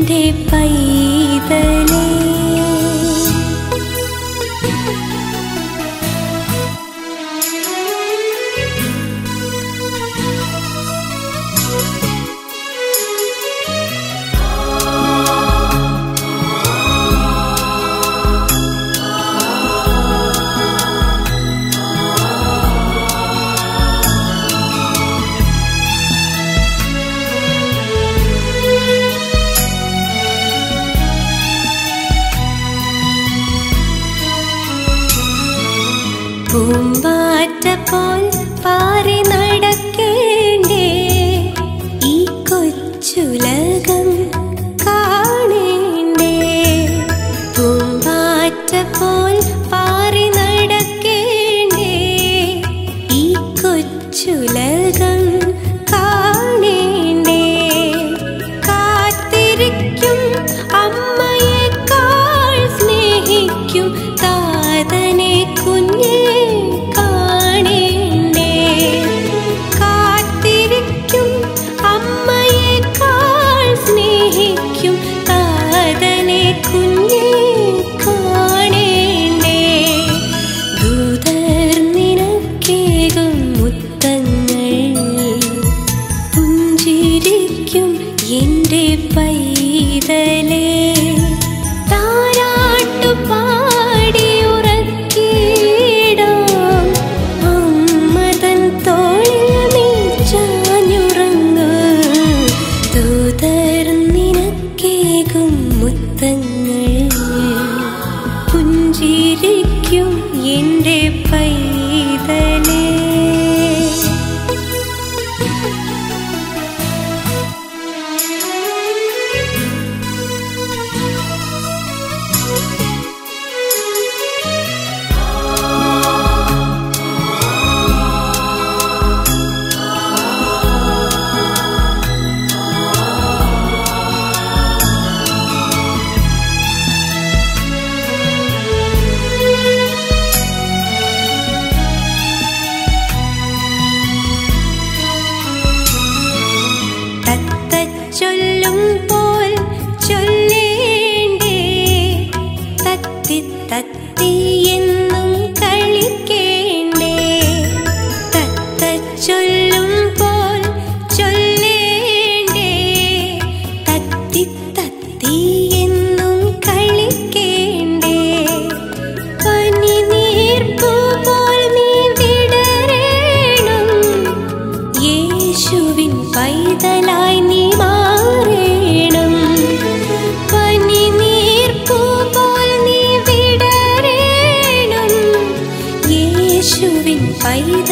എൻ്റെ പൈതലേ. പൂമ്പാറ്റ പോൽ പാറി നടക്കേണ്ടേ ഈ കൊച്ചുലകം കാണേണ്ടേ. പൂമ്പാറ്റ പോൽ പാറി നടക്കേണ്ടേ ഈ കൊച്ചുലകം കാണേണ്ടേ. കാത്തിരിക്കും അമ്മയേക്കാൾ സ്നേഹിക്കും താതനെ കുഞ്ഞേ കാണേണ്ടേ. കാത്തിരിക്കും അമ്മയേക്കാൾ സ്നേഹിക്കും താതനെ കുഞ്ഞേ കാണേണ്ടേ. ദൂതർ നിനക്കേകും മുത്തങ്ങൾ പുഞ്ചിരിക്കും എൻ്റെ പൈതലേ. താരാട്ടുപാടി ഉറക്കിടാം അമ്മതൻ തോളിൽ നീ ചാഞ്ഞുറങ്ങ്. ദൂതർ നിനക്കേകും മുത്തങ്ങൾ പുഞ്ചിരിക്കും എൻ്റെ പൈതലേ. ചൊല്ലും പോൽ ചൊല്ലേണ്ടേ തത്തി തത്തി എന്നും കളിക്കേണ്ടേ. തത്ത ചൊല്ലും പോൽ ചൊല്ലേണ്ടേ തത്തി തത്തി എന്നും കളിക്കേണ്ടേ. പനിനീർപ്പൂ പോൽ നീ വിടരേണം യേശുവിൻ പൈതലായി നീ മാറേണം. പനിനീർപ്പൂ പോൽ നീ വിടരേണം യേശുവിൻ പൈതലായി